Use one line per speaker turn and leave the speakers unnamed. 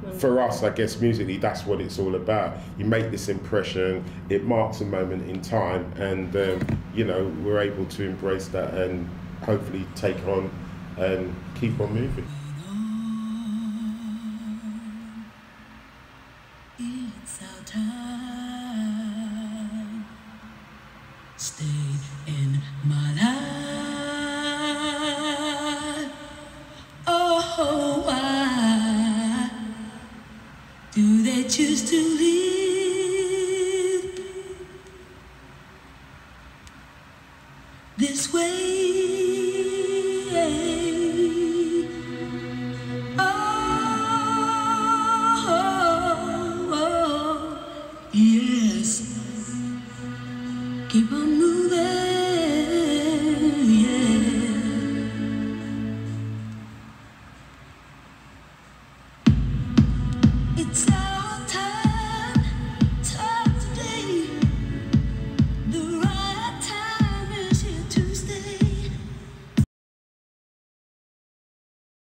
for us, I guess musically, that's what it's all about. You make this impression, it marks a moment in time, and you know, we're able to embrace that and hopefully take on and keep on moving.
It's our time. Stay in my life. Oh, why do they choose to live this way? Keep on moving, yeah. It's